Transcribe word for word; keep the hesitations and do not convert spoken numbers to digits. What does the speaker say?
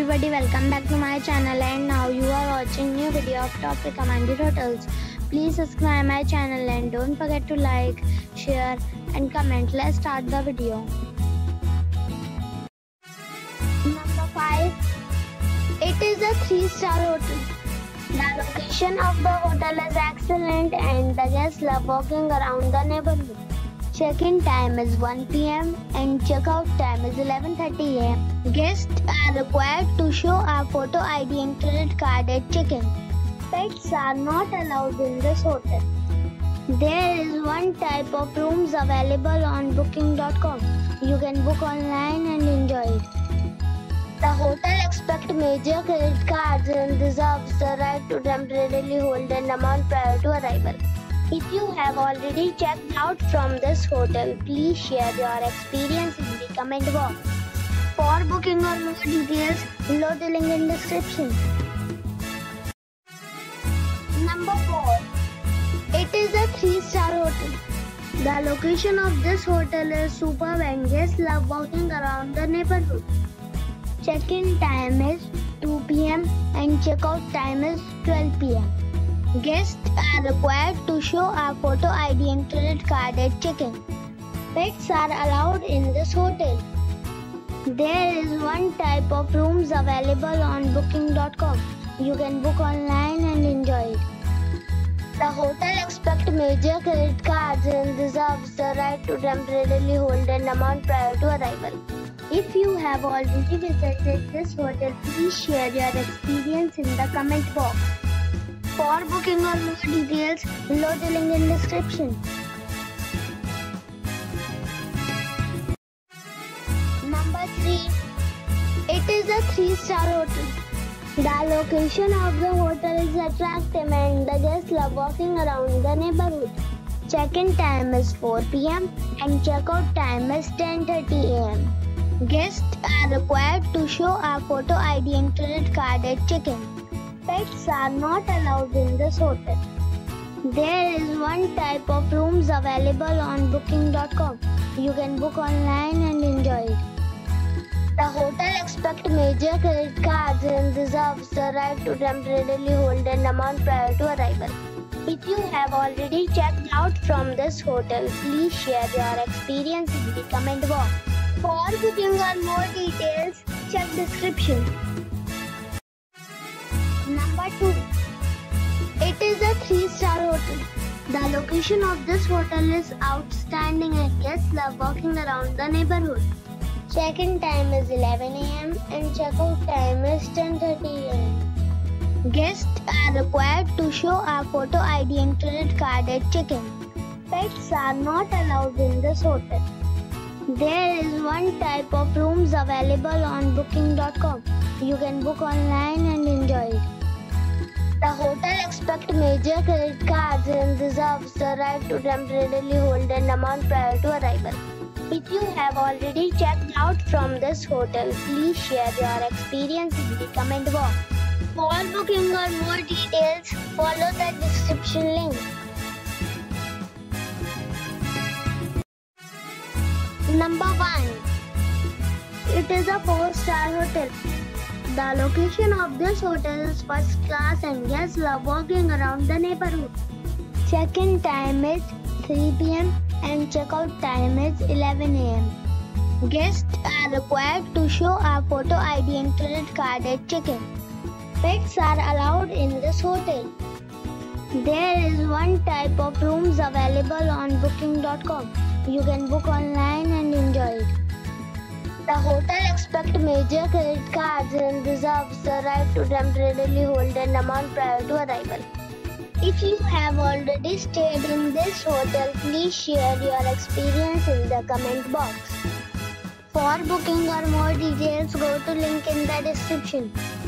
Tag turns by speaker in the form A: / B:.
A: everybody, welcome back to my channel, and now you are watching new video of top recommended hotels. Please subscribe my channel and don't forget to like, share and comment. Let's start the video. Number five. It is a three star hotel. The location of the hotel is excellent and the guests love walking around the neighborhood. Check-in time is one p m and check-out time is eleven thirty a m Guests are required to show a photo I D and credit card at check-in. Pets are not allowed in this hotel. There is one type of rooms available on booking dot com. You can book online and enjoy it. The hotel expects major credit cards and reserves the right to temporarily hold an amount prior to arrival. If you have already checked out from this hotel, please share your experience in the comment box. For booking or more details, below the link in description. Number four. It is a three star hotel. The location of this hotel is superb and guests love walking around the neighborhood. Check-in time is two p m and check-out time is twelve p m Guests are required to show a photo I D and credit card at check-in. Pets are allowed in this hotel. There is one type of rooms available on booking dot com. You can book online and enjoy it. The hotel expects major credit cards and reserves the right to temporarily hold an amount prior to arrival. If you have already visited this hotel, please share your experience in the comment box. For booking or more details, below the link in description. Number three. It is a three star hotel. The location of the hotel is attractive and the guests love walking around the neighborhood. Check-in time is four p m and check-out time is ten thirty a m Guests are required to show a photo I D and credit card at check-in. Pets are not allowed in this hotel. There is one type of rooms available on booking dot com. You can book online and enjoy it. The hotel expects major credit cards and reserves the right to temporarily hold an amount prior to arrival. If you have already checked out from this hotel, please share your experience in the comment box. For booking or more details, check description. Number two. It is a three star hotel. The location of this hotel is outstanding and guests love walking around the neighborhood. Check-in time is eleven a m and check-out time is ten thirty a m Guests are required to show a photo I D and credit card at check-in. Pets are not allowed in this hotel. There is one type of rooms available on booking dot com. You can book online and enjoy it. The hotel expects major credit cards and reserves the right to temporarily hold an amount prior to arrival. If you have already checked out from this hotel, please share your experience in the comment box. For booking or more details, follow the description link. Number one. It is a four star hotel. The location of this hotel is first class and guests love walking around the neighborhood. Check-in time is three p m and check-out time is eleven a m Guests are required to show a photo I D and credit card at check-in. Pets are allowed in this hotel. There is one type of rooms available on booking dot com. You can book online and enjoy it. The hotel expects major credit cards and reserves the right to temporarily hold an amount prior to arrival. If you have already stayed in this hotel, please share your experience in the comment box. For booking or more details, go to link in the description.